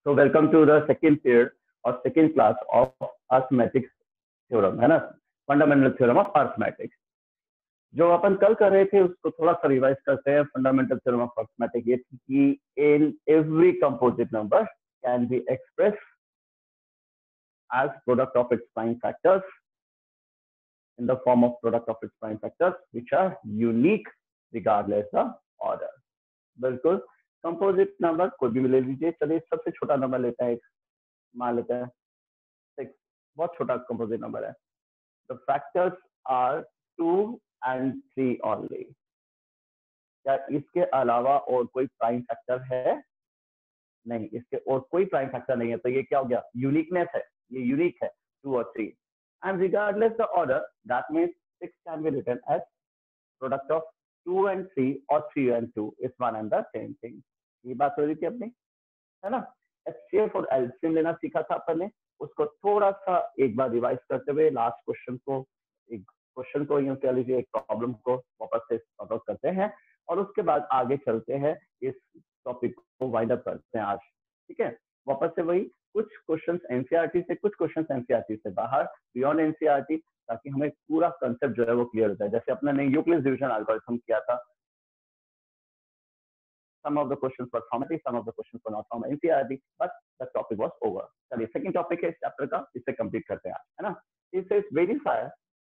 So welcome to the second period or second class of arithmetic theorem, है ना, fundamental theorem of arithmetics. जो अपन कल कर रहे थे उसको थोड़ा सा रिवाइज करते हैं। फंडामेंटल थ्योरम ऑफ अर्थमेटिक्स ये कि in every composite number can be express as product of its prime factors in the form of product of its prime factors which are unique regardless the order। बिल्कुल composite number कोई भी ले लीजिए। चलिए सबसे छोटा नंबर लेते हैं, मान लेते हैं 6, बहुत छोटा कंपोजिट नंबर है। The factors are 2 and 3 only। क्या इसके अलावा और कोई प्राइम फैक्टर है? नहीं, इसके और कोई प्राइम फैक्टर नहीं है, तो ये क्या हो गया? यूनिकनेस है, ये यूनिक है 2 और 3। And regardless the order that means 6 can be written as product of 2 and 3 और 3 and 2 is one and the same thing. ये बात हो रही थी अपनी, है ना। एचसीएफ और एलसीएम लेना सीखा था अपन ने, उसको थोड़ा सा एक बार रिवाइज करते हुए लास्ट क्वेश्चन को यूं कह लीजिए, एक प्रॉब्लम को वापस से सॉर्ट आउट करते हैं और उसके बाद आगे चलते हैं, इस टॉपिक को वाइंड अप करते हैं आज। ठीक है, वापस से वही कुछ क्वेश्चंस एनसीईआरटी से, कुछ क्वेश्चंस एनसीईआरटी से बाहर, बियॉन्ड एनसीईआरटी, ताकि हमें पूरा कंसेप्ट जो है वो क्लियर होता है। जैसे अपने ने यूक्लिड डिवीजन एल्गोरिथम किया था, some of the questions were from it, some of the questions were not from NCERT, but the topic was over। चलिए सेकंड टॉपिक है इस चैप्टर का, इसे कंप्लीट करते हैं आज, है ना। It says verify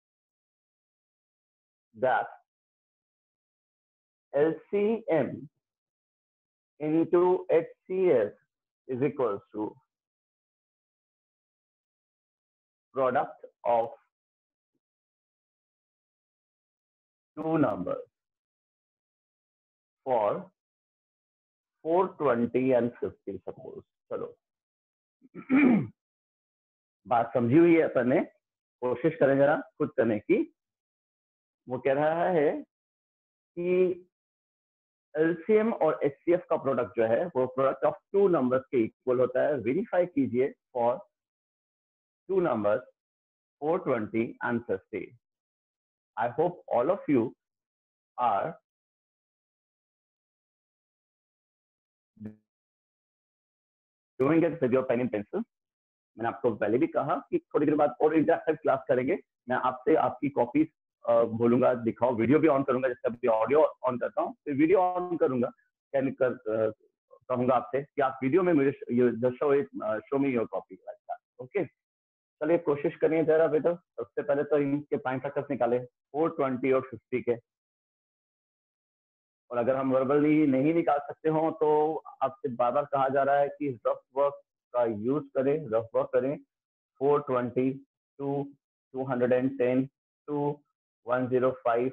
that LCM into HCF is equals to product of two numbers for 420 and 50 suppose. चलो बात समझी हुई है अपन ने, कोशिश करें जरा खुद करने की। वो कह रहा है कि एलसीएम और एचसीएफ का प्रोडक्ट जो है वो प्रोडक्ट ऑफ 2 नंबर्स के इक्वल होता है। वेरीफाई कीजिए for 2 numbers 420 and 50। I hope all of you are doing it with your pen and pencil. मैंने आपको पहले भी कहा कि थोड़ी देर बाद और इंटरेक्टिव क्लास करेंगे। मैं आपसे आपकी कॉपीज बोलूंगा दिखाओ, वीडियो भी ऑन करूंगा, जैसे अभी ऑडियो ऑन करता हूँ फिर वीडियो ऑन करूंगा, कहूंगा आपसे कि आप वीडियो में मुझे show me your copy like that. Okay, चलिए कोशिश करिए जरा बेटा। सबसे पहले तो इनके प्राइम फैक्टर्स निकाले 420 और 50 के, और अगर हम वर्बली नहीं निकाल सकते हो तो आपसे बार बार कहा जा रहा है कि रफ वर्क का यूज करें, रफ वर्क करें। 420 to 210 to 105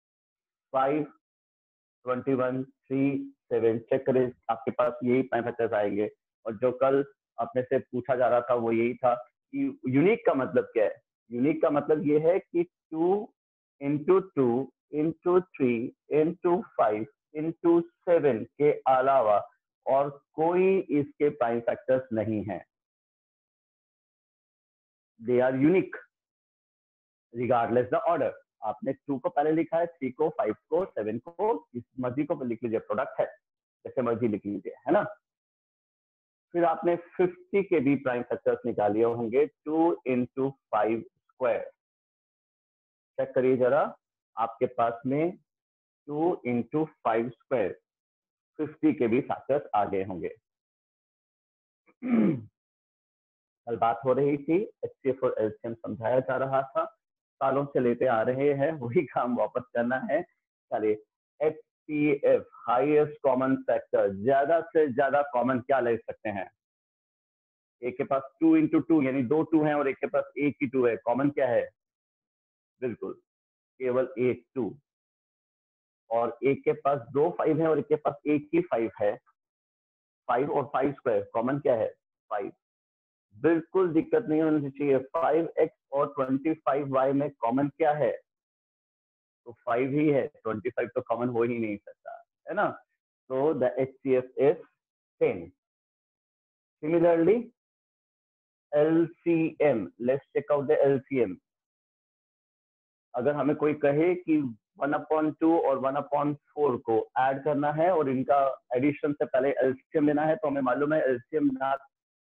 521 3 7 चेक करें, आपके पास यही प्राइम फैक्टर्स आएंगे। और जो कल अपने से पूछा जा रहा था वो यही था कि यूनिक का मतलब क्या है। यूनिक का मतलब ये है कि 2 into 2 into 3 into 5 into 7 के अलावा और कोई इसके प्राइम फैक्टर्स नहीं है। They are unique regardless the order. आपने 2 को पहले लिखा है, 3 को, 5 को, 7 को, इस मर्जी को लिख लीजिए, प्रोडक्ट है, जैसे मर्जी लिख लीजिए, है ना। फिर आपने 50 के भी प्राइम फैक्टर्स निकाले होंगे, 2 into 5 स्क्वायर। चेक करिए जरा, आपके पास में 2 into 5 स्क्वायर 50 के भी फैक्टर्स आ गए होंगे। कल बात हो रही थी, एचसीएफ और एलसीएम समझाया जा रहा था, सालों से लेते आ रहे हैं, वही काम वापस करना है। चलिए एचसीएफ हाईएस्ट कॉमन फैक्टर, ज्यादा से ज्यादा कॉमन क्या ले सकते हैं? एक के पास 2 into 2 यानी 2 2 हैं और एक के पास एक ही 2 है, कॉमन क्या है? बिल्कुल केवल एक 2। और एक के पास 2 5 है और एक के पास एक ही 5 है। 5 और 5 स्क्वायर कॉमन क्या है? 5। बिल्कुल दिक्कत नहीं होनी चाहिए। 5x और 25y में कॉमन क्या है? तो 5 ही है, 25 तो कॉमन हो ही नहीं सकता, है ना। तो the HCF is 10। Similarly LCM, let's check out the LCM। अगर हमें कोई कहे कि 1/2 और 1/4 को ऐड करना है और इनका एडिशन से पहले एलसीएम लेना है, तो हमें मालूम है एलसीएम ना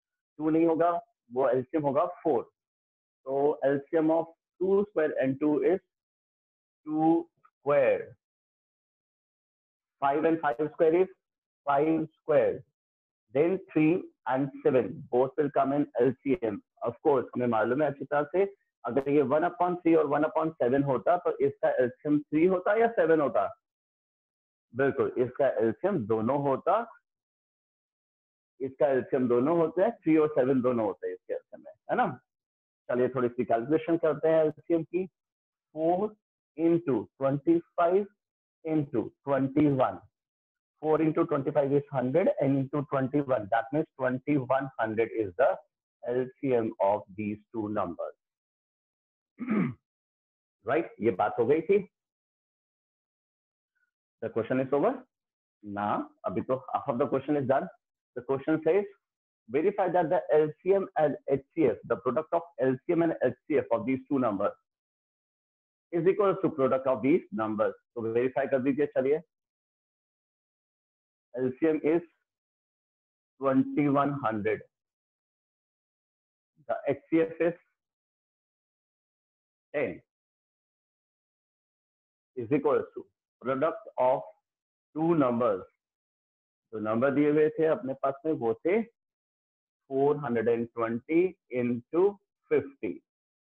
2 नहीं होगा, वो एलसीएम होगा 4। तो LCM of 2 square and 2 is 2 square. 5 and 5 square is 5 square. Then 3 and 7 both will come in LCM. Of course, हमें मालूम है अच्छी तरह से, अगर ये 1/3 और 1/7 होता तो इसका एलसीएम 3 होता या 7 होता? बिल्कुल, इसका एलसीएम दोनों होता, इसका एलसीएम दोनों होते हैं, 3 और 7 दोनों होते हैं इसके एलसीएम में, है ना। चलिए थोड़ी सी कैलकुलेशन करते हैं एलसीएम की। 4 into 25 into 21. 4 into 25 is 100 and into 21. That means 2100 is the LCM of these two numbers. Right? ये बात हो गई थी। The question is over. Now, अभी तो half of the question is done. The question says, verify that the LCM and HCF, the product of LCM and HCF of these two numbers is equal to product of these numbers. तो verify कर दीजिए, चलिए। LCM is 2100. The HCF is 10 is equal to product of two numbers. जो number दिए हुए थे अपने पास में वो थे 420 into 50।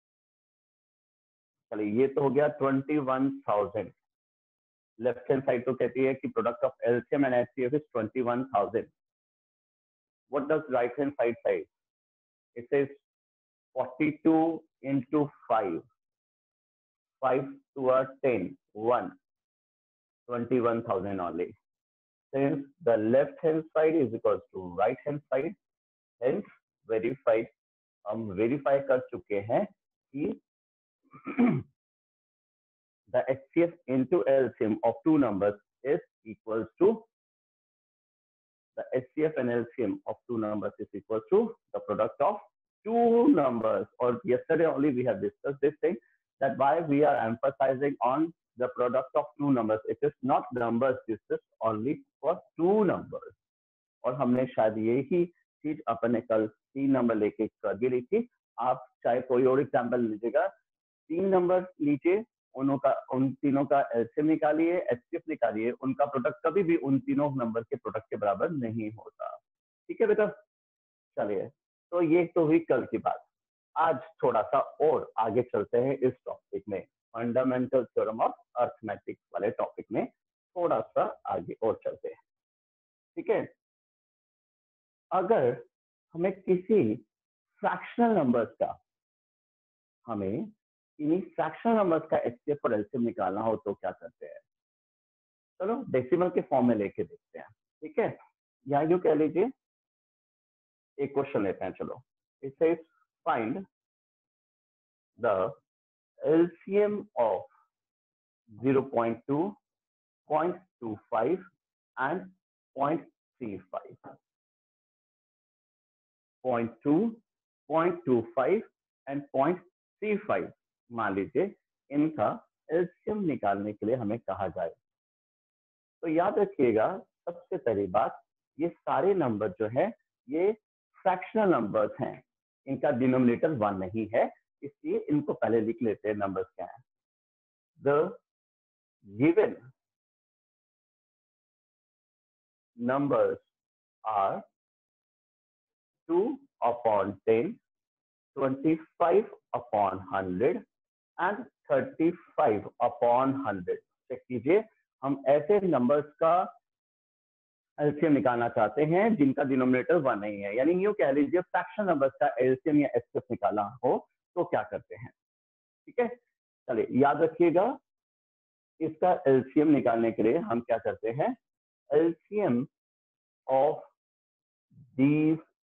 चलिए ये तो हो गया 21,000। लेफ्ट हैंड साइड तो कहती है कि product of LCM and HCF is 21,000। What does right hand side say? It says 42 into 5, 5 to a 10, 1, 21,000 only. Since the left hand side is equals to right hand side, hence verified, हम verify कर चुके हैं कि the HCF into LCM of two numbers is equals to the HCF and LCM of two numbers is equal to the product of two numbers. Or yesterday only we have discussed this thing, that why we are emphasizing on the product of two numbers. It is not numbers, this is only for two numbers. और हमने शायद यही चीज अपने कल 3 number लेके कर भी रही थी। आप चाहे कोई और एग्जाम्पल लीजिएगा, 3 नंबर लीजिए, उन तीनों का एलसीएम निकालिए, एचसीएफ निकालिए, उनका प्रोडक्ट कभी भी उन तीनों नंबर के प्रोडक्ट के बराबर नहीं होता। ठीक है बेटा, चलिए तो ये तो हुई कल की बात। आज थोड़ा सा और आगे चलते हैं इस टॉपिक में, फंडामेंटल थ्योरम ऑफ अरिथमेटिक वाले टॉपिक में थोड़ा सा आगे और चलते हैं। ठीक है, अगर हमें किसी फ्रैक्शनल नंबर्स का इन्हीं फ्रैक्शनल नंबर्स का एचसीएफ और एलसीएम निकालना हो तो क्या करते हैं? चलो डेसिमल के फॉर्म में लेके देखते हैं। ठीक है, या यूं कह लीजिए, एक क्वेश्चन लेते हैं। चलो, it says find the LCM of 0.2, 0.25 and 0.35। 0.2, 0.25 and 0.35 मान लीजिए, इनका एलसीएम निकालने के लिए हमें कहा जाए तो याद रखिएगा, सबसे पहली बात, ये सारे नंबर जो है ये फ्रैक्शनल नंबर्स हैं, इनका डिनोमिनेटर 1 नहीं है, इसलिए इनको पहले लिख लेते हैं। नंबर्स क्या है? The given numbers are 2/10, 25/100 and 35/100। Check कीजिए, हम ऐसे नंबर्स का एलसीएम निकालना चाहते हैं जिनका डिनोमिनेटर 1 नहीं है, यानी यूं कह लीजिए फ्रैक्शनल नंबर्स का एलसीएम या एचसीएफ निकालना हो तो क्या करते हैं। ठीक है, चलिए याद रखिएगा, इसका एलसीएम निकालने के लिए हम क्या करते हैं? LCM of these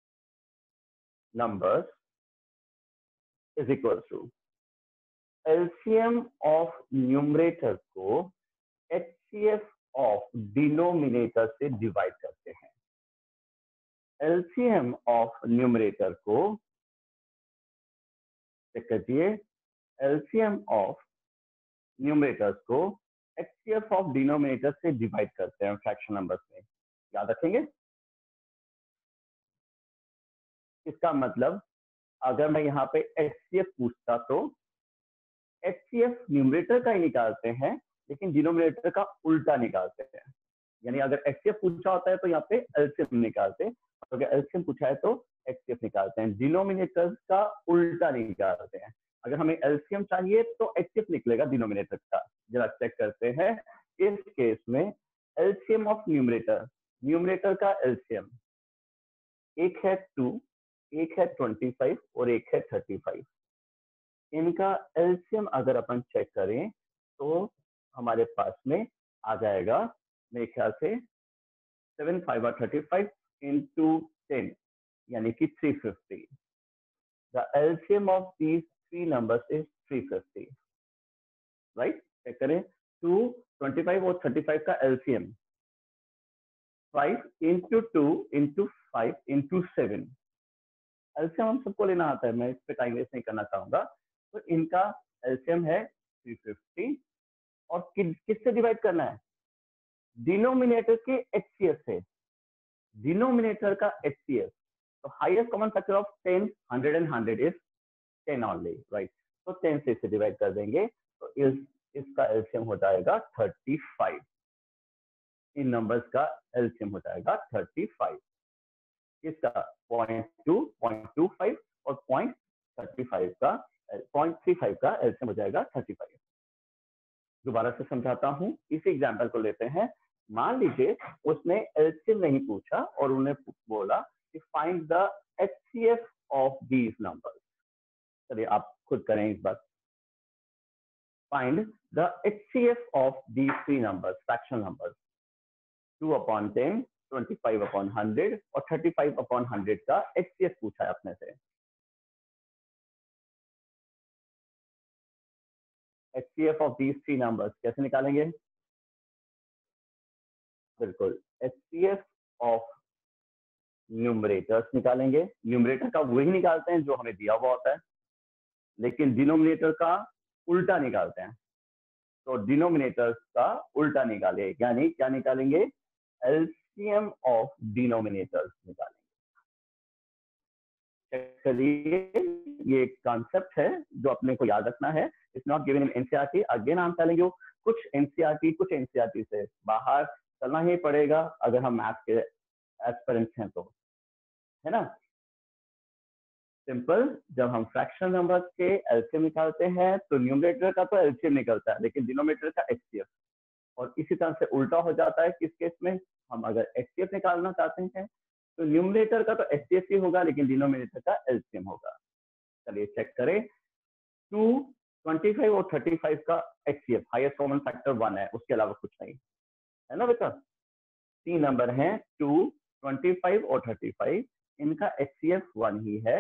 numbers is equal to LCM of numerator को एचसीएफ ऑफ डिनोमिनेटर से डिवाइड करते हैं। एलसीएम ऑफ न्यूमरेटर को चेक कीजिए, एलसीएम ऑफ न्यूमरेटर्स को एचसीएफ ऑफ डिनोमिनेटर से डिवाइड करते हैं फ्रैक्शन नंबर्स में। याद रखेंगे। इसका मतलब अगर मैं यहाँ पे HCF पूछता तो HCF न्यूमरेटर का ही निकालते हैं, लेकिन डिनोमिनेटर का उल्टा निकालते हैं। यानी अगर HCF पूछा होता है तो यहाँ पे LCM निकालते हैं, अगर LCM पूछा है तो HCF निकालते हैं, डिनोमिनेटर का उल्टा निकालते हैं। अगर हमें LCM चाहिए तो HCF निकलेगा डिनोमिनेटर का। जरा चेक करते हैं इस केस में LCM ऑफ न्यूमरेटर, न्यूमरेटर का LCM एक है 2, एक है 25 और एक है 35। इनका LCM अगर अपन चेक करें तो हमारे पास में आ जाएगा मेरे ख्याल से 7 5 35 into 10 यानी कि 350। The LCM of these three numbers is 350, right? Check करें 2, 25 और 35 का LCM 5 into 2 into 5 into 7। LCM हम सबको लेना आता है, मैं इस पे टाइम वेस्ट नहीं करना चाहूंगा। तो इनका LCM है 350 और किससे डिवाइड करना है? डिनोमिनेटर के HCF से, डिनोमिनेटर का HCF। तो highest common factor of 10, 100 and 100 is 10 only, right? तो 10 से इसे डिवाइड कर देंगे तो इसका LCM हो जाएगा 35। इन नंबर्स का LCM हो जाएगा 35। इसका 0.2, 0.25 और 0.35 का 0.35 का LCM हो जाएगा 35। दोबारा से समझाता हूं, इसी एग्जांपल को लेते हैं। मान लीजिए उसने LCM नहीं पूछा और उन्हें बोला कि find the HCF of these numbers. चलिए आप खुद करें इस बार। Find the HCF of these three numbers, fractional numbers. 2/10, 25/100 और 35/100 का HCF पूछा है अपने से। HCF of these three numbers कैसे निकालेंगे? बिल्कुल, HCF ऑफ न्यूमरेटर्स निकालेंगे। न्यूमरेटर का वही निकालते हैं जो हमें दिया हुआ होता है, लेकिन डिनोमिनेटर का उल्टा निकालते हैं। तो डिनोमिनेटर्स का उल्टा निकाले, यानी क्या निकालेंगे? LCM ऑफ डिनोमिनेटर्स निकालेंगे। चलिए, ये एक कॉन्सेप्ट है जो अपने को याद रखना है। It's not given in NCERT. Again I am telling you, कुछ एनसीईआरटी से बाहर चलना ही पड़ेगा अगर हम मैथ के एस्पिरेंट्स हैं तो, है ना? सिंपल, जब हम फ्रैक्शनल नंबर के LCM निकालते हैं तो न्यूमरेटर का तो LCM निकलता है, लेकिन डिनोमिनेटर का HCF। और इसी तरह से उल्टा हो जाता है किस केस में? हम अगर HCF निकालना चाहते हैं तो न्यूमरेटर का तो HCF ही होगा, लेकिन डिनोमिनेटर का LCM होगा। चलिए चेक करें। 2, 25 और 35 का HCF, हाईएस्ट कॉमन फैक्टर 1 है, उसके अलावा कुछ नहीं है ना बेटा? तीन नंबर हैं 2, 25 और 35, इनका HCF 1 ही है।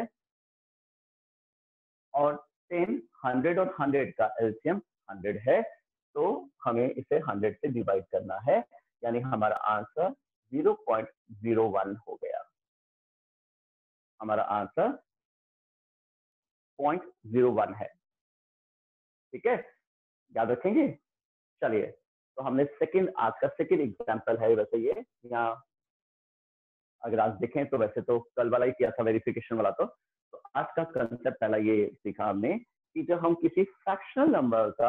और 10, 100 और 100 का LCM 100 है, तो हमें इसे 100 से डिवाइड करना है, यानी हमारा आंसर 0.01 हो गया। हमारा आंसर 0.01 है, ठीक है? याद रखेंगे। चलिए, तो हमने आज का सेकेंड एग्जाम्पल है वैसे ये। यहाँ अगर आज देखें तो वैसे तो कल वाला ही किया था, वेरिफिकेशन वाला। तो आज का कंसेप्ट पहला ये सीखा हमने कि जब हम किसी फ्रैक्शनल नंबर का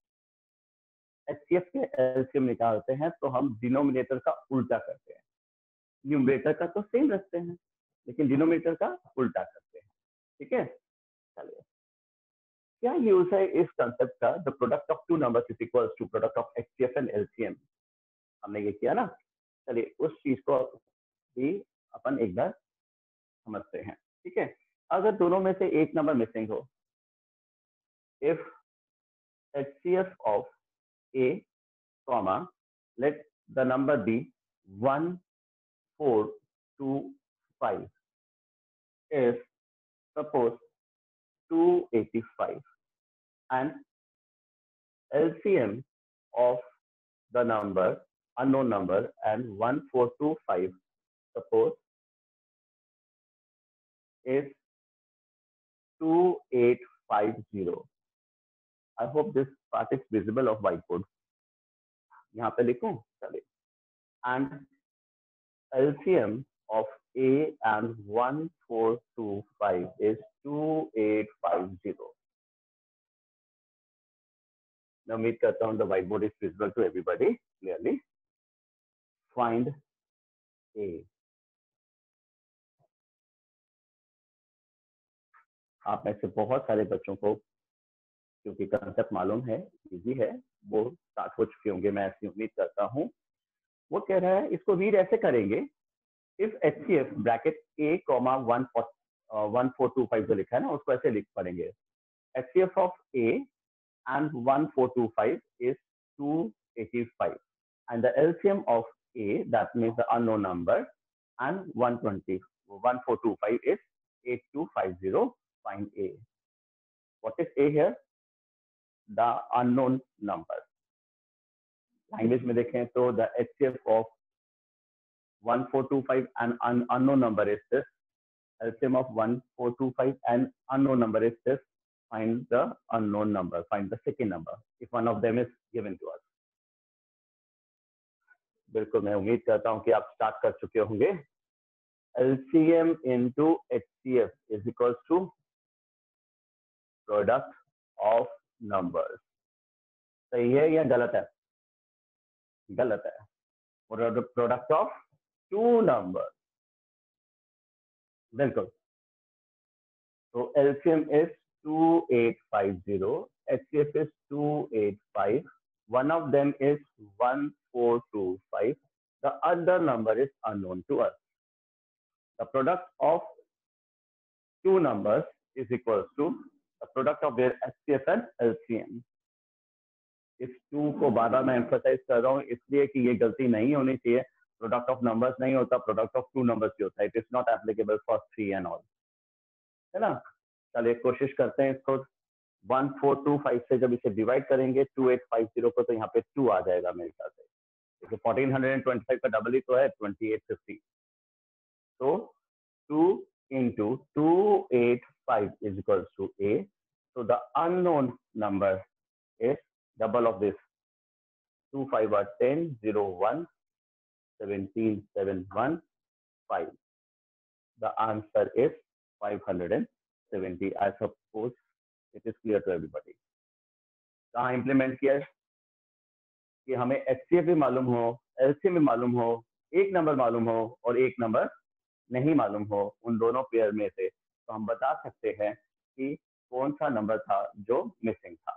HCF के LCM निकालते हैं तो हम डिनोमिनेटर का उल्टा करते हैं। न्यूमरेटर का तो सेम रखते हैं, लेकिन डिनोमिनेटर का उल्टा करते हैं, ठीक है? चलिए, क्या यूज है इस कंसेप्ट का? The product of two numbers is equals to product of HCF and LCM। हमने ये किया ना। चलिए, उस चीज को भी अपन एक बार समझते हैं, ठीक है? अगर दोनों में से एक नंबर मिसिंग हो, if HCF of A, let the number be 1, 4, 2, 5 is suppose 285, and LCM of the number, unknown number, and 1425 suppose is 2850. I hope this part is visible of whiteboard. यहाँ पे लिखूं? चलिए, and LCM of A and 1425 is 2850. Now उम्मीद करता हूँ the whiteboard is visible to everybody clearly. Find A. आप में से बहुत सारे बच्चों को क्योंकि कंसेप्ट मालूम है, इजी है, वो स्टार्ट हो चुके होंगे, मैं ऐसी उम्मीद करता हूँ। वो कह रहा है इसको रीड ऐसे करेंगे, इफ HCF ब्रैकेट A, 1425 जो लिखा है ना, उसको ऐसे लिख पड़ेंगे, HCF of A and 1425 is 285 and the LCM of A, that means the unknown number, and 1425 is 8250. Find A. What is A here? The unknown number. Language में देखें तो the HCF of 1425 and unknown number is this. LCM of 1425 and unknown number is this. Find the unknown number. Find the second number if one of them is given to us. बिल्कुल मैं उम्मीद करता हूं कि आप start कर चुके होंगे। LCM into HCF is equals to product of numbers. सही है या गलत है? गलत है। Product of two numbers. बिल्कुल। तो LCM is 2850, HCF is 285. One of them is 1425. The other number is unknown to us. The product of two numbers is equals to the product of their HCF and LCM. इस 2 को बार बार मैं emphasise कर रहा हूँ इसलिए कि ये गलती नहीं होनी चाहिए। प्रोडक्ट ऑफ नंबर्स नहीं होता, प्रोडक्ट ऑफ टू नंबर्स ही होता है। It is not applicable for 3 and all, है ना। चलिए कोशिश करते हैं इसको 1425 से जब इसे डिवाइड करेंगे 2850 को, तो यहाँ पे 2 आ जाएगा मेरे ख्याल से। देखिए 1425 का डबल ही तो है 2850। तो 2 into 285 is equals to A. So the unknown number is double of this. 2 5 are 10, 0 1, 17 7 1 5. The answer is 570. I suppose it is clear to everybody. कहाँ इम्प्लीमेंट किया है कि हमें HCF भी मालूम हो, LCM भी मालूम हो, एक नंबर मालूम हो और एक नंबर नहीं मालूम हो, उन दोनों पेयर में से, तो हम बता सकते हैं कि कौन सा नंबर था जो मिसिंग था,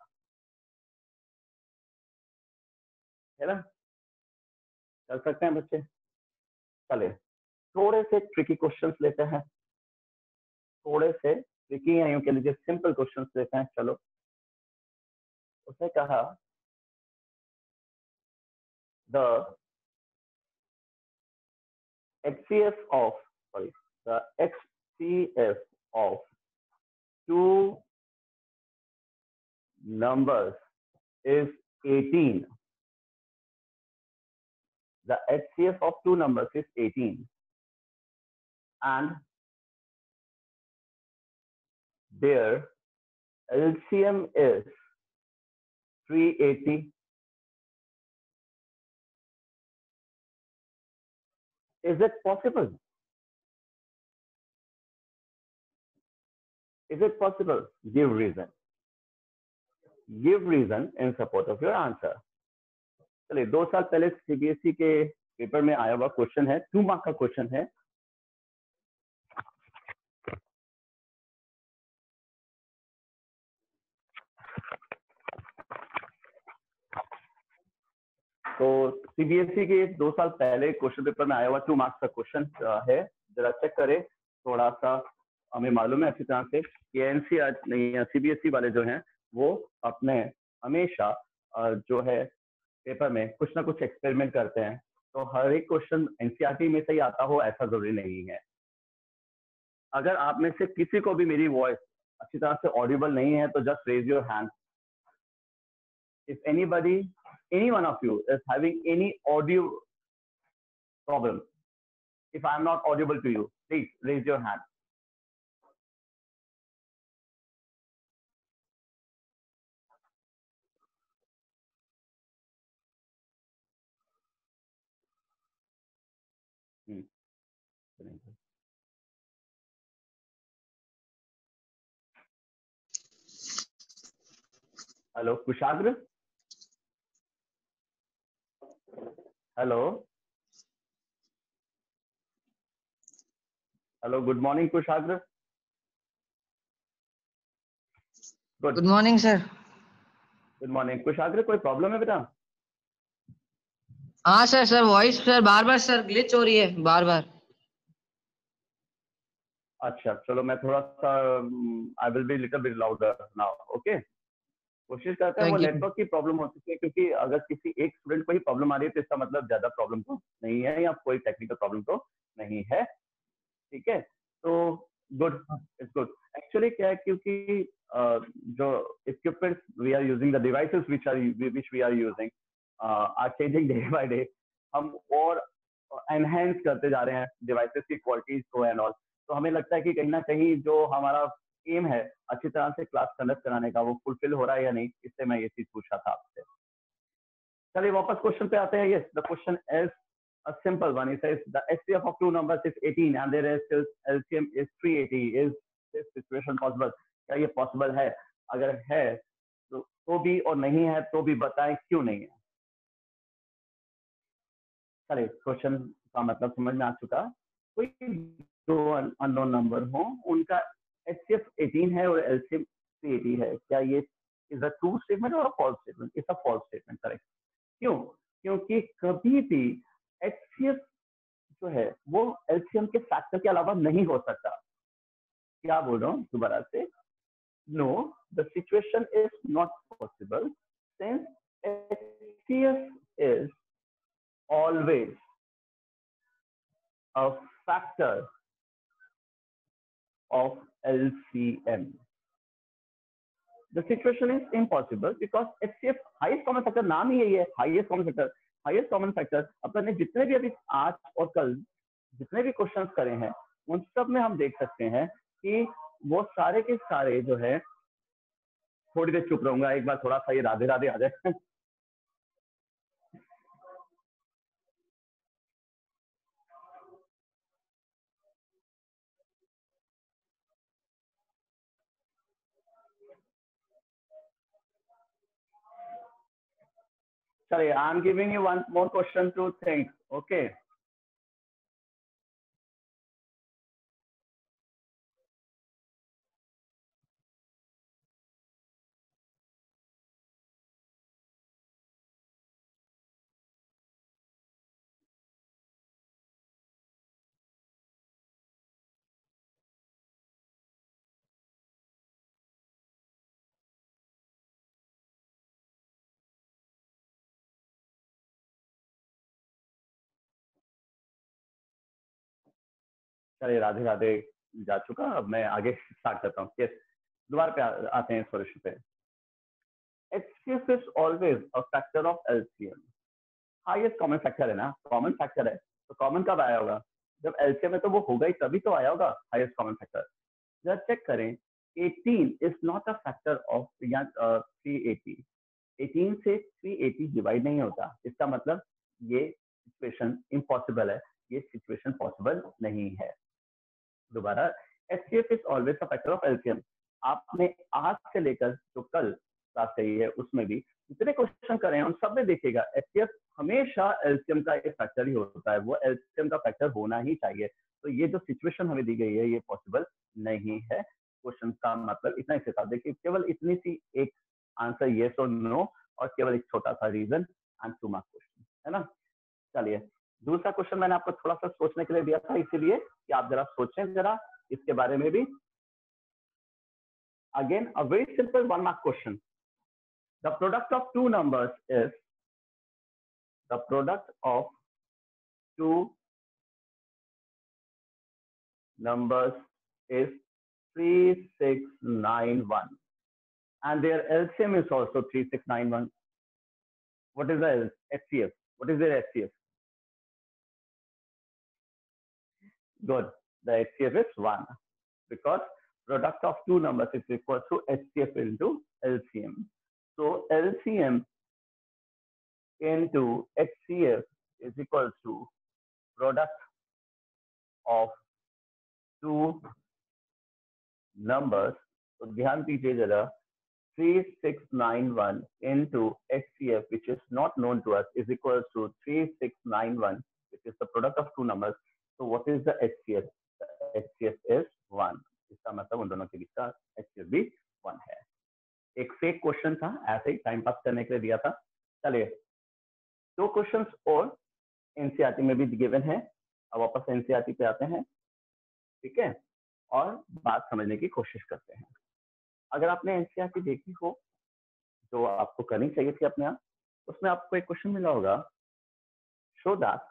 है ना। कर सकते हैं बच्चे। चले थोड़े से ट्रिकी क्वेश्चंस लेते हैं, थोड़े से ट्रिकी या यूं कह लीजिए सिंपल क्वेश्चंस लेते हैं। चलो उसने कहा the HCF of two numbers is 18. The HCF of two numbers is 18 and their LCM is 380. Is it possible? Is it possible? Give reason. Give reason in support of your answer. चलिए 2 साल पहले CBSE के paper में आया हुआ question है, 2 mark का question है। तो CBSE के 2 साल पहले क्वेश्चन पेपर में आया हुआ 2 मार्क्स का क्वेश्चन है, जरा चेक करें। थोड़ा सा हमें मालूम है अच्छी तरह से कि NCERT नहीं CBSE वाले जो हैं वो अपने हमेशा जो है पेपर में कुछ ना कुछ एक्सपेरिमेंट करते हैं, तो हर एक क्वेश्चन NCERT में से ही आता हो ऐसा जरूरी नहीं है। अगर आप में से किसी को भी मेरी वॉइस अच्छी तरह से ऑडिबल नहीं है तो just raise your hand. If any one of you is having any audio problem, if I am not audible to you, please raise your hand. Hello Kushagra, hello hello, good morning Kushagra. Good good morning sir. Good morning Kushagra, कोई problem है बेटा? हाँ sir, voice sir बार बार sir glitch हो रही है बार बार। अच्छा चलो, मैं थोड़ा सा I will be little bit louder now, okay. कोशिश करते हैं। वो थैंक यू। नेटवर्क की प्रॉब्लम हो सकती है, क्योंकि अगर किसी एक स्टूडेंट को ही प्रॉब्लम आ रही है तो इसका मतलब ज्यादा प्रॉब्लम तो नहीं है, या कोई टेक्निकल प्रॉब्लम तो नहीं है। ठीक है, तो गुड, इट्स गुड। एक्चुअली क्या है, क्योंकि जो equipment we are using, the devices which we are using are changing day by day. हम और एनहेंस करते जा रहे हैं डिवाइसेस की क्वालिटीज को एंड ऑल। तो हमें लगता है कि कहीं ना कहीं जो हमारा एम है अच्छी तरह से क्लास कंडक्ट कराने का, वो फुलफिल हो रहा है या नहीं, इससे मैं ये चीज पूछ रहा था आपसे। चलिए वापस क्वेश्चन पे आते हैं। Yes, the question is a simple one. It says the HCF of two numbers is 18 and their LCM is 380. Is this situation possible? क्या ये पॉसिबल है? अगर है तो भी, और नहीं है तो भी बताएं क्यों नहीं है। चलिए, क्वेश्चन का मतलब समझ में आ चुका। कोई दो अननोन नंबर हो, उनका HCF 18 है और LCM 380 है, क्या ये इज अ ट्रू स्टेटमेंट और false statement? It's a false statement, correct. क्यों? क्योंकि कभी भी HCF जो है वो एलसीएम के फैक्टर के अलावा नहीं हो सकता। क्या बोल रहा हूँ दोबारा से? No, the situation is not possible since HCF is always a factor of LCM. The situation is impossible because HCF highest common factor, नाम ही यही है, highest common factor. Highest common factor अपन ने जितने भी अभी आज और कल जितने भी क्वेश्चंस करे हैं, उन सब में हम देख सकते हैं कि वो सारे के सारे जो है, थोड़ी देर चुप रहूंगा, एक बार थोड़ा सा ये राधे राधे आ जाए। चलिए, I am giving you one more question to think, okay. चलिए, राधे राधे जा चुका, अब मैं आगे स्टार्ट करता हूँ। यस, दोबारा पे आते हैं सॉल्यूशन पे। HCF is always a factor of LCM. Highest common factor है ना, कॉमन फैक्टर है, तो कॉमन कब आया होगा? जब एलसीएम है तो वो होगा ही, तभी तो आया होगा हाईएस्ट कॉमन फैक्टर। जरा चेक करें, 18 is not a factor of 380। 18 से 380 डिवाइड नहीं होता, इसका मतलब ये सिचुएशन इम्पॉसिबल है, ये सिचुएशन पॉसिबल नहीं है। दोबारा, HCF is always a factor of LCM. आपने आज से लेकर जो कल क्लास कही है उसमें भी जितने क्वेश्चन करे हैं उन सब में देखिएगा, एचसीएफ हमेशा एलसीएम का एक फैक्टर ही होता है, वो एलसीएम का फैक्टर होना ही चाहिए। तो ये जो सिचुएशन हमें दी गई है ये पॉसिबल नहीं है। क्वेश्चन का मतलब इतना ही सिखा, देखिए केवल इतनी सी एक आंसर येस और नो, और केवल एक छोटा सा रीजन एंड 2 मार्क क्वेश्चन, है ना। चलिए, दूसरा क्वेश्चन मैंने आपको थोड़ा सा सोचने के लिए दिया था, इसीलिए कि आप जरा सोचें जरा इसके बारे में भी। Again a very simple 1 mark question. The product of two numbers is, the product of two numbers is 3691 and their LCM is also 3691. What is the HCF? What is their HCF? Good. The HCF is 1 because product of two numbers is equal to HCF into LCM. So LCM into HCF is equal to product of two numbers. तो ध्यान दीजिए जरा, 3691 into HCF, which is not known to us, is equals to 3691, which is the product of two numbers. So what is the HCF? The HCF is 1. इसका मतलब उन दोनों के बीच का HCF भी 1 है. एक फेक क्वेश्चन था, ऐसे ही टाइम पास करने के लिए दिया था. चलिए, 2 क्वेश्चंस और एनसीईआरटी में भी गिवन है. अब वापस एनसीईआरटी पे आते हैं, ठीक है, और बात समझने की कोशिश करते हैं. अगर आपने एनसीईआरटी देखी हो, जो आपको करनी चाहिए थी अपने आप, उसमें आपको एक क्वेश्चन मिला होगा, शो दैट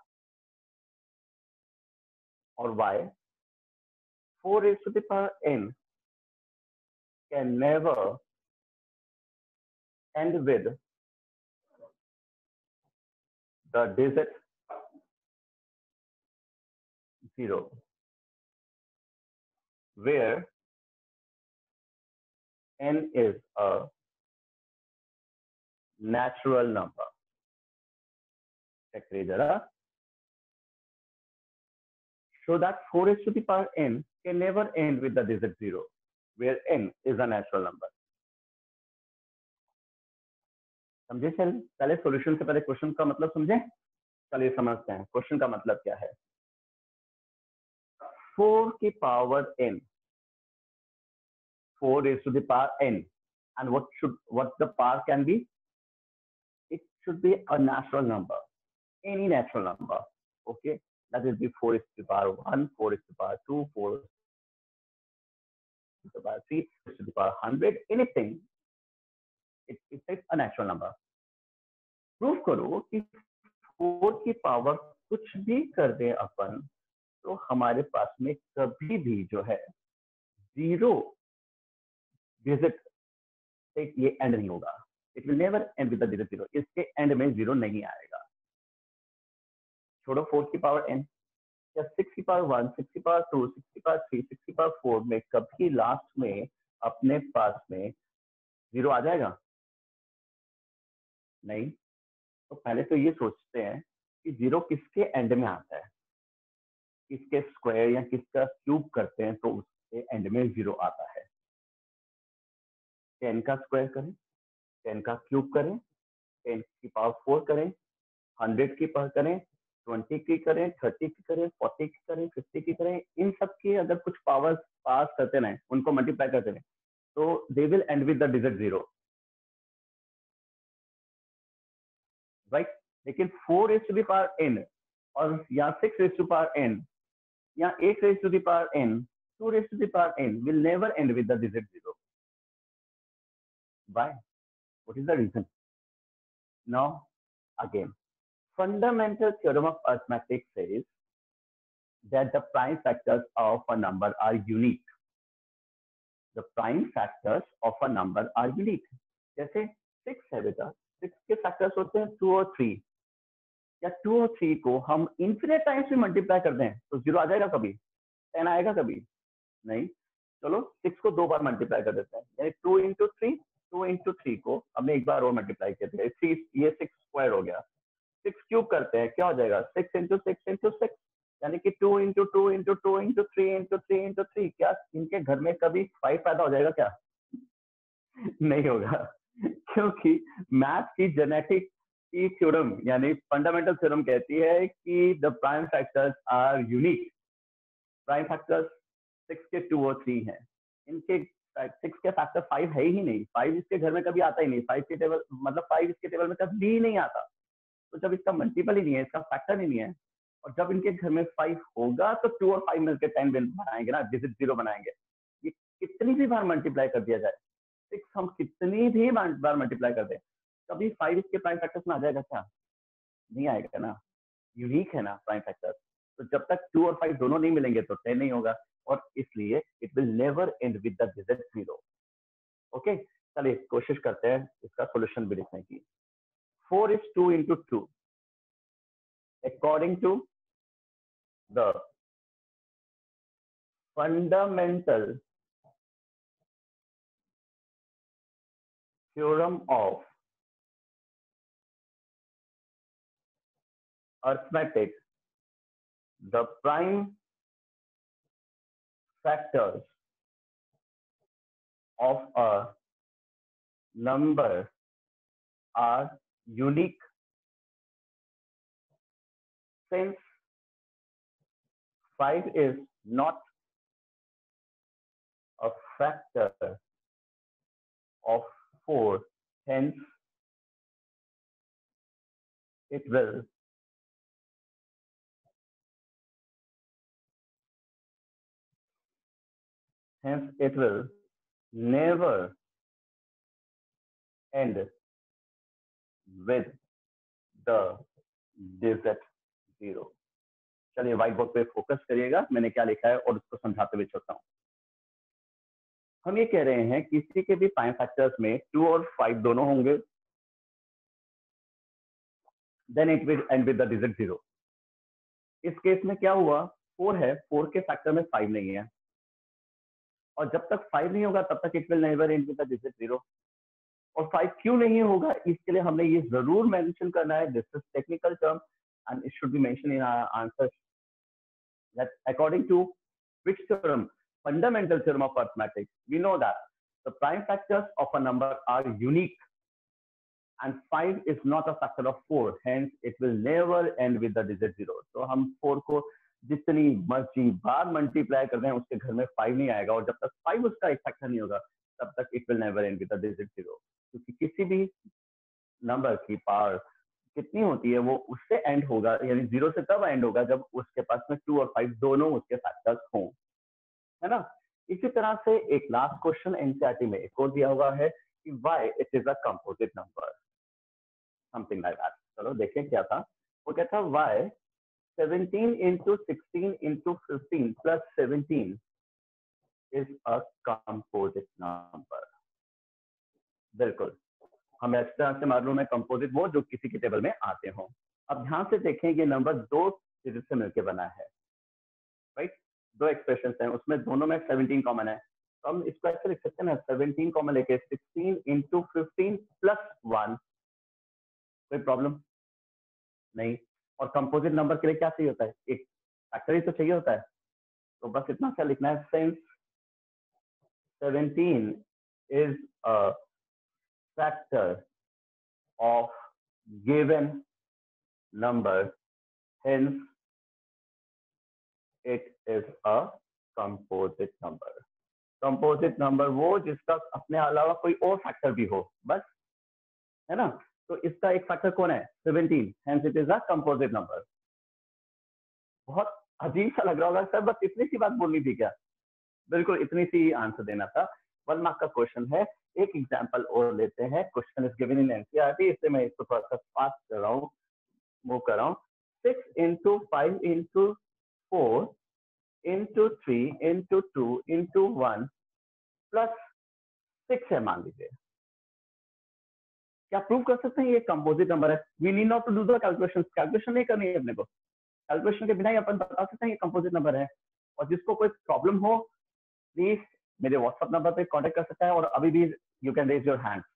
और why 4 raised to the power n can never end with the digit 0, where n is a natural number. Check करिए जरा. So that 4 raised to the power n can never end with the digit 0, where n is a natural number. समझे? पहले solution से पहले question का मतलब समझे. चलिए समझते हैं क्वेश्चन का मतलब क्या है. 4 की power n, 4 raised to the power n, and what the power can be? It should be a natural number, any natural number. Okay, that will be 4 raised to the power 1, 4 raised to the power 2, 4 raised to the power 3, 4 raised to the power 100, anything. It's a natural number. Prove करो कि 4 की power कुछ भी कर दे अपन, तो हमारे पास में कभी भी जो है 0 डिजिट से ये एंड नहीं होगा. It will never end with the digit 0. इसके एंड में 0 नहीं आएगा. छोड़ो 4 की पावर n, या 6 की पावर 1, 6 की पावर 2, 6 की पावर 3, 6 की पावर 4 में कभी लास्ट में अपने पास में 0 आ जाएगा? नहीं. तो पहले तो ये सोचते हैं कि 0 किसके एंड में आता है. किसके स्क्वायर या किसका क्यूब करते हैं तो उसके एंड में 0 आता है. 10 का स्क्वायर करें, 10 का क्यूब करें, 10 की पावर 4 करें, 100 की पावर करें, 20 की करें, 30 की करें, 40 की करें, 50 की करें, इन सब की अगर कुछ पावर पास करते रहें, उनको मल्टीप्लाई करते रहें, तो they will end with the digit 0, right. लेकिन 4 raised to the power n और या 6 raised to the power n या 8 raised to the power n, 2 raised to the power n will never end with the digit 0. Why? What is the reason? Now, again, fundamental theorem of arithmetic says that the prime factors of a number are unique. The prime factors of a number are unique. जैसे 6 है बेटा, 6 के factors होते हैं 2 और 3, या 2 और 3 को हम इन्फिनिट टाइम्स में मल्टीप्लाई कर दें तो 0 आ जाएगा कभी? 10 आएगा कभी? नहीं. चलो 6 को 2 बार मल्टीप्लाई कर देते हैं, यानी 2 into 3, 2 into 3 को हमने एक बार और मल्टीप्लाई किया था, 3, ये 6 स्क्वायर हो गया. 6 क्यूब करते हैं, क्या हो जाएगा? 6 into 6 into 6, यानी कि 2 into 2 into 2 into 3 into 3 into 3. क्या इनके घर में कभी 5 पैदा हो जाएगा क्या? नहीं होगा. क्योंकि मैथ की जेनेटिक की थ्योरम यानी फंडामेंटल थ्योरम कहती है कि the prime factors are unique. Prime factors 6 के 2 और 3 हैं. इनके 6 के फैक्टर 5 है ही नहीं. 5 इसके घर में कभी आता ही नहीं. 5 के टेबल मतलब 5 इसके टेबल में कभी नहीं आता. तो जब इसका मल्टीपल ही नहीं है, इसका फैक्टर ही नहीं है, और जब इनके घर में 5 होगा तो 2 और 5 मिलकर 10 बनाएंगे ना, डिजिट 0 बनाएंगे. ये कितनी भी बार मल्टीप्लाई कर दिया जाए, 6 हम कितनी भी बार मल्टीप्लाई कर दें, कभी 5 इसके प्राइम फैक्टर्स में आ जाएगा क्या? नहीं आएगा ना. यूनिक है ना प्राइम फैक्टर. तो जब तक 2 और 5 दोनों नहीं मिलेंगे तो 10 नहीं होगा, और इसलिए it will never end with the digit 0. Okay, चलिए कोशिश करते हैं इसका सॉल्यूशन भी लिखने की. 4 is 2 into 2 according to the fundamental theorem of arithmetic. The prime factors of a numbers are unique since 5 is not a factor of 4, hence it will never end with the digit 0. चलिए white board पे focus करिएगा, मैंने क्या लिखा है और उसको समझाते हुए चलता हूँ। हम ये कह रहे हैं किसी के भी प्राइम फैक्टर्स में 2 और 5 दोनों होंगे, then it will end with the digit 0। इस केस में क्या हुआ, 4 है, 4 के फैक्टर में 5 नहीं है, और जब तक 5 नहीं होगा तब तक it will never end with the digit 0। और 5 क्यों नहीं होगा, इसके लिए हमने ये जरूर मेंशन करना है, this is technical term and it should be mention in our answer, that according to which theorem, fundamental theorem of arithmetic, we know that the prime factors of a number are unique and 5 is not a factor of 4, hence it will never end with the digit 0. तो हम 4 को जितनी मर्जी बार multiply कर दें उसके घर में 5 नहीं आएगा, और जब तक 5 उसका एक फैक्टर नहीं होगा तब तक it will never end with the digit 0, क्योंकि किसी भी नंबर की पावर कितनी होती है वो उससे एंड होगा, यानी 0 से तब एंड होगा जब उसके पास में 2 और 5 दोनों उसके फैक्टर्स हों, है ना। इसी तरह से एक लास्ट क्वेश्चन एनसीईआरटी में एक और दिया हुआ है कि why it is a composite number, something like that. चलो देखें क्या था, वो क्या था, why 17 into 16 into 15 plus 17 is a composite number। बिल्कुल, हम इस तरह से मालूम है कंपोजिट वो जो किसी के टेबल में आते हो। अब ध्यान से देखें, ये नंबर 2 डिजिट से मिलकर बना है, राइट। 2 एक्सप्रेशन हैं, उसमें दोनों में 17 कॉमन है, तो हम इसको ऐसे लिख सकते हैं 17 कॉमन लेके 16 into 15 plus 1, कोई प्रॉब्लम नहीं। और कंपोजिट नंबर के लिए क्या चाहिए होता है, एक फैक्टर ही तो चाहिए होता है, तो बस इतना सा लिखना है, since 17 is a factor of given number, hence it is a composite number। Composite number वो जिसका अपने अलावा कोई और फैक्टर भी हो, बस, है ना। तो इसका एक फैक्टर कौन है, 17, hence it is a composite number। बहुत अजीब सा लग रहा होगा सर, बस इतनी सी बात बोलनी थी क्या, बिल्कुल इतनी सी आंसर देना था। 1 मार्क का क्वेश्चन है, एक एग्जांपल और लेते हैं। Question is given in NCERT, इससे मैं इसको थोड़ा सा फास्ट कर रहा हूँ, मूव कर रहा हूँ। 6 into 5 into 4 into 3 into 2 into 1 plus 6 है मान लीजिए, क्या प्रूव कर सकते हैं ये कंपोजिट नंबर है। We need not to do the calculation, calculation नहीं करनी है अपने को, कैलकुलेशन के बिना ही अपन बता सकते हैं ये कंपोजिट नंबर है। और जिसको कोई प्रॉब्लम हो प्लीज मेरे व्हाट्सएप नंबर पे कांटेक्ट कर सकता है, और अभी भी you can raise your hand.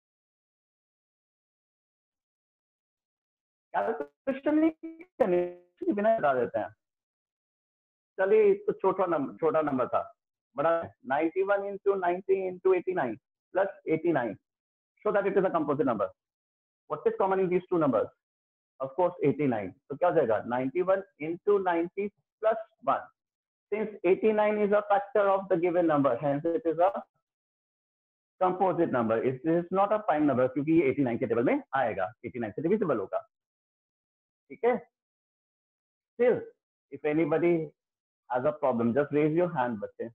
Calculation नहीं करनी के बिना बता देते हैं। चलिए तो छोटा नंबर था, बड़ा 91 into 90 into 89 plus 89, so that it is a composite number। What is common in these two numbers? Of course 89। तो क्या हो जाएगा, 91 into 90 plus 1। Since 89 is a factor of the given number, hence it is a composite number। It is not a prime number क्योंकि ये 89 के table में आएगा, 89 से डिविजिबल होगा, ठीक है। Still, if anybody has a problem, just raise your hand, बच्चे।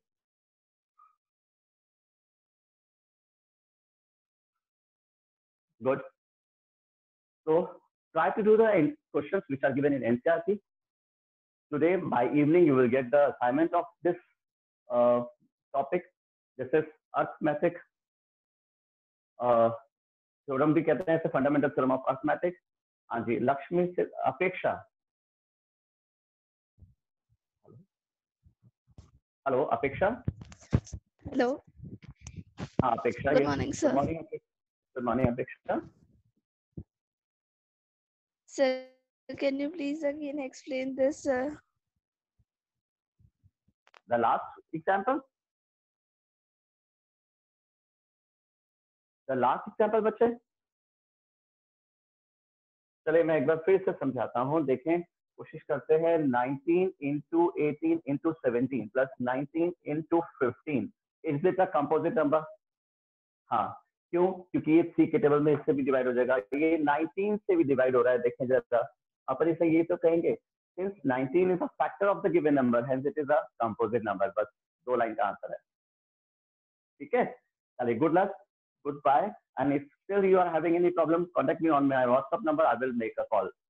Good। So try to do the questions which are given in NCERT। Today by evening you will get the assignment of this topic। This is arithmetic theorem भी कहते हैं इसे, fundamental theorem of arithmetic. हाँ जी, लक्ष्मी से अपेक्षा, hello अपेक्षा। Hello, हाँ Apeksha, good morning sir. Good morning Apeksha. Sir can you please again explain this The last example, the last example बच्चे, चलिए मैं एक बार फिर से समझाता हूँ, देखें कोशिश करते हैं। 19 into 18 into 17 plus 19 into 15 is it a composite number? हाँ, क्यों? क्योंकि ये सी के टेबल में इससे भी डिवाइड हो जाएगा, ये 19 से भी डिवाइड हो रहा है। देखें जरा, अपन इसे ये तो कहेंगे since 19 is a factor of the given number hence it is a composite number. बस 2 लाइन का आंसर है। ठीक है, चलिए good luck, goodbye, and if still you are having any problem, contact me on my WhatsApp number. I will make a call.